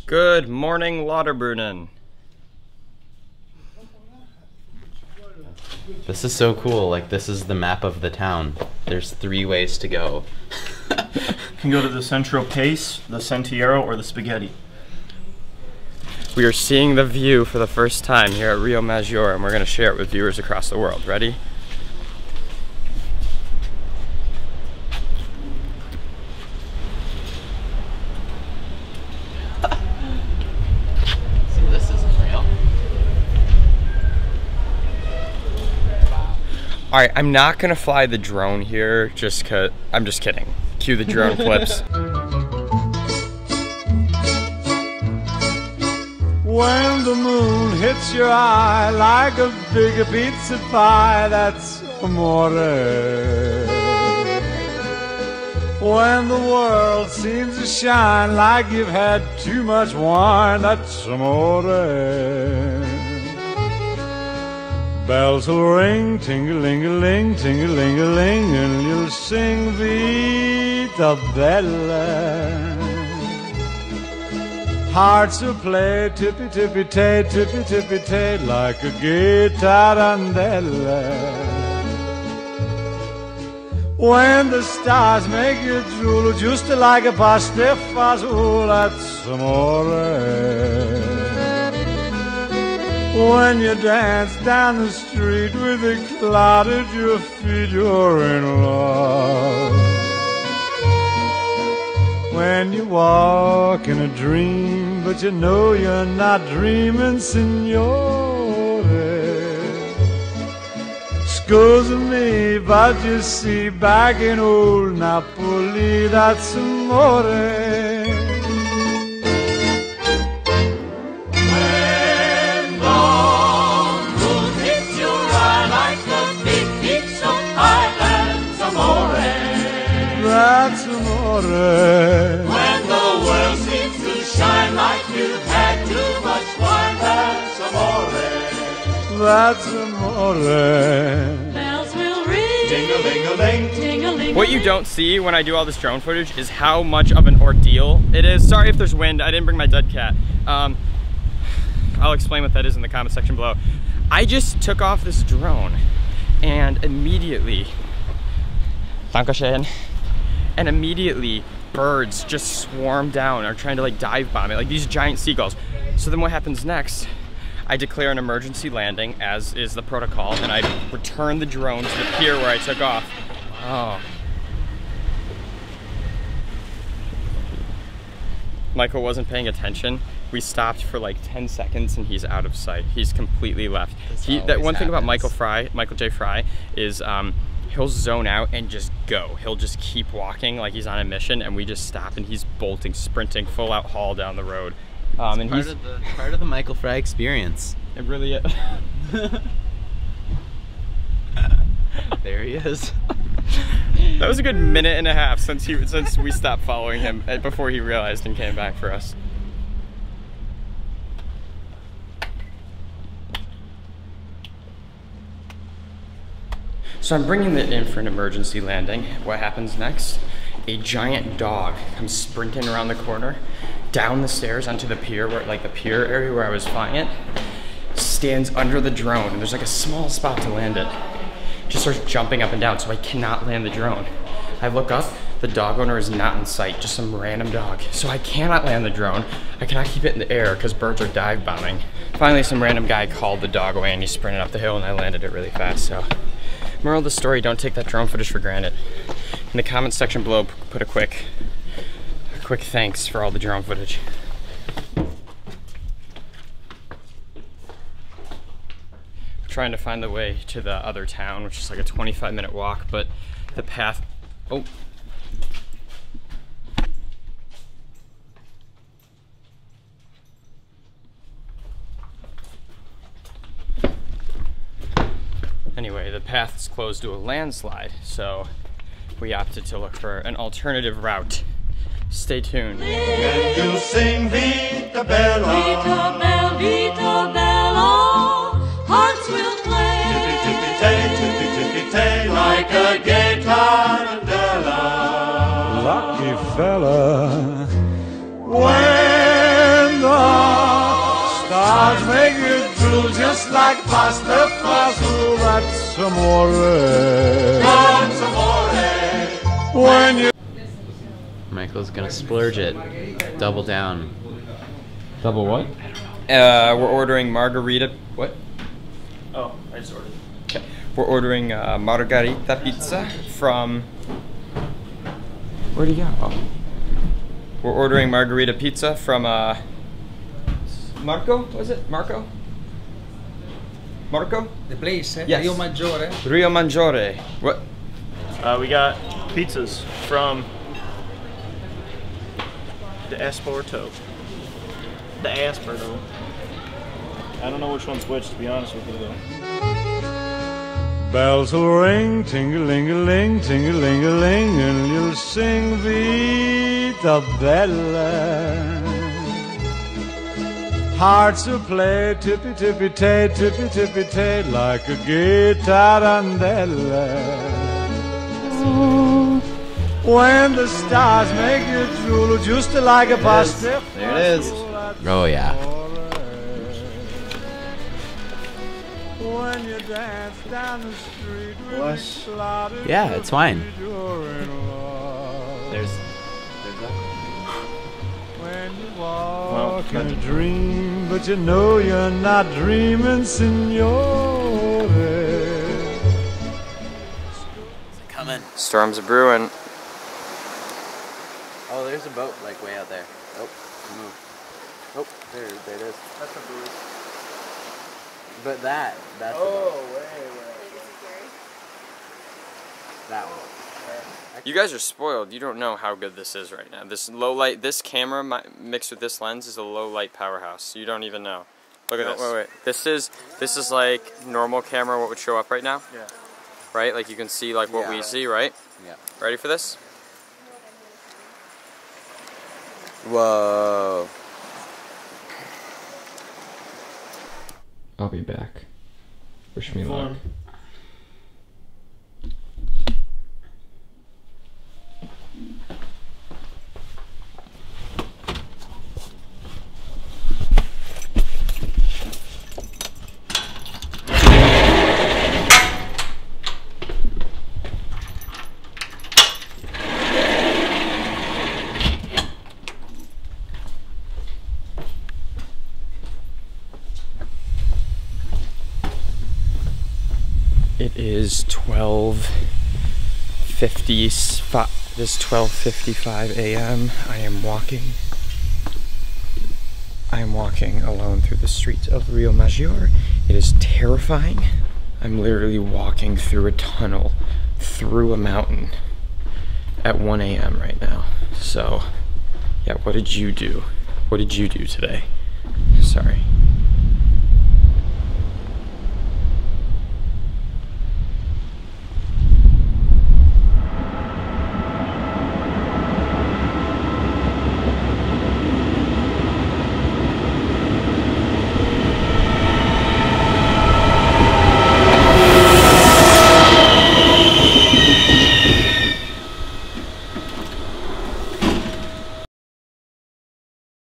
Good morning, Lauterbrunnen. This is so cool. Like, this is the map of the town. There's 3 ways to go. You can go to the Centro Pace, the Sentiero, or the Spaghetti. We are seeing the view for the first time here at Rio Maggiore, and we're going to share it with viewers across the world. Ready? So this isn't real. Alright, I'm not going to fly the drone here just because... I'm just kidding. Cue the drone clips. When the moon hits your eye like a big pizza pie, that's amore. When the world seems to shine like you've had too much wine, that's amore. Bells will ring, ting-a-ling-a-ling, ting-a-ling-a-ling, and you'll sing Vita Bella. Hearts will play tippy-tippy-tay, tippy-tippy-tay, like a gay tarantella. When the stars make you drool, just like a pastifazool, that's amore. When you dance down the street with a cloud at your feet, you're in love. When you walk in a dream, but you know you're not dreaming, signore. Scusa me, but you see, back in old Napoli, that's amore. That's amore. When the world seems to shine like you've had too much wine, that's amore. That's amore. Bells will ring, ting-a-ling-a-ling, ting-a-ling-a-ling. What you don't see when I do all this drone footage is how much of an ordeal it is. Sorry if there's wind, I didn't bring my dead cat. I'll explain what that is in the comment section below. I just took off this drone and immediately, Dankeschön. And immediately birds just swarm down, are trying to like dive bomb it, like these giant seagulls. So then what happens next? I declare an emergency landing, as is the protocol, and I return the drone to the pier where I took off. Oh. Michael wasn't paying attention. We stopped for like 10 seconds and he's out of sight. He's completely left. That one thing about Michael J. Fry is he'll zone out and just go. He'll just keep walking like he's on a mission, and we just stop and he's bolting, sprinting, full out haul down the road. And It's part of the Michael Fry experience. It really is. There he is. That was a good minute and a half since we stopped following him before he realized and came back for us. So I'm bringing it in for an emergency landing. What happens next? A giant dog comes sprinting around the corner, down the stairs onto the pier, like the pier area where I was flying it, stands under the drone, and there's like a small spot to land it. Just starts jumping up and down, so I cannot land the drone. I look up, the dog owner is not in sight, just some random dog. So I cannot land the drone. I cannot keep it in the air because birds are dive bombing. Finally, some random guy called the dog away and he sprinted up the hill and I landed it really fast, so. Moral of the story, don't take that drone footage for granted. In the comments section below, put a quick thanks for all the drone footage. Trying to find the way to the other town, which is like a 25-minute walk, but the path, oh. Anyway, the path is closed to a landslide, so we opted to look for an alternative route. Stay tuned. And you'll sing Vita Bella, Vita Bella, Vita Bella. Hearts will play, tippy-tippy-tay, tippy-tippy-tay, like a gay tarantella. Lucky fella, when stars make you drool just like pasta fazool. That's amore. That's amore. When you Michael's gonna splurge it. Double down. Double what? We're ordering margarita. What? Oh, I just ordered. Okay. We're ordering margarita pizza from. Where'd he go? Oh. We're ordering margarita pizza from Marco. Was it Marco? Marco? The place, Yes. Rio Maggiore. Rio Maggiore. What? We got pizzas from the Esporto. The Asperto. I don't know which one's which, to be honest with you, though. bells will ring, ting-a-ling-a-ling, ting-a-ling-a-ling, and you'll sing Vita Bella. Hearts will play tippy-tippy-tay, tippy-tippy-tay, like a guitarandella. When the stars make you drool, just like a pasta. There it is. Oh yeah. When you dance down the street with Bless. Yeah, it's fine. There's When you walk in a dream, but you know you're not dreaming, signore. Coming. storms are brewing. Oh, there's a boat like way out there. Oh, move. Oh, there it is. That's a booze. But that's the boat. That one. You guys are spoiled. You don't know how good this is right now. This low light, this camera mixed with this lens is a low light powerhouse. You don't even know. Look at this. Wait. This is like normal camera. What would show up right now? Yeah. Right? Like you can see like what we see, right? Yeah. Ready for this? Whoa. I'll be back. Wish me luck. It is 12:55. It is 12:55 a.m. I am walking alone through the streets of Rio Maggiore. It is terrifying. I'm literally walking through a tunnel, through a mountain at 1 a.m. right now. So, yeah, what did you do? What did you do today? Sorry.